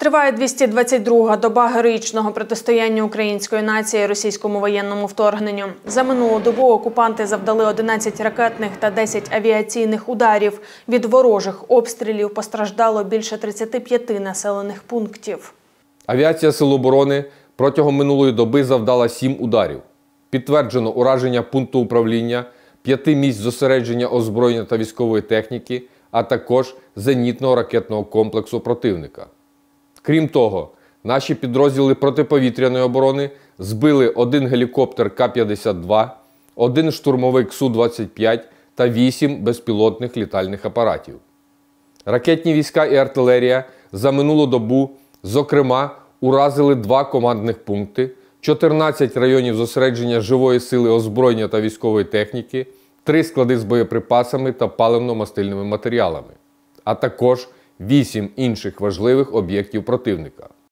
Триває 222-га доба героїчного протистояння української нації російському воєнному вторгненню. За минулу добу окупанти завдали 11 ракетних та 10 авіаційних ударів. Від ворожих обстрілів постраждало більше 35 населених пунктів. Авіація Сил оборони протягом минулої доби завдала 7 ударів. Підтверджено ураження пункту управління, 5 місць зосередження озброєння та військової техніки, а також зенітного ракетного комплексу противника. Крім того, наші підрозділи протиповітряної оборони збили 1 гелікоптер К-52, 1 штурмовик Су-25 та 8 безпілотних літальних апаратів. Ракетні війська і артилерія за минулу добу, зокрема, уразили 2 командних пункти, 14 районів зосередження живої сили озброєння та військової техніки, 3 склади з боєприпасами та паливно-мастильними матеріалами, а також 8 інших важливих об'єктів противника.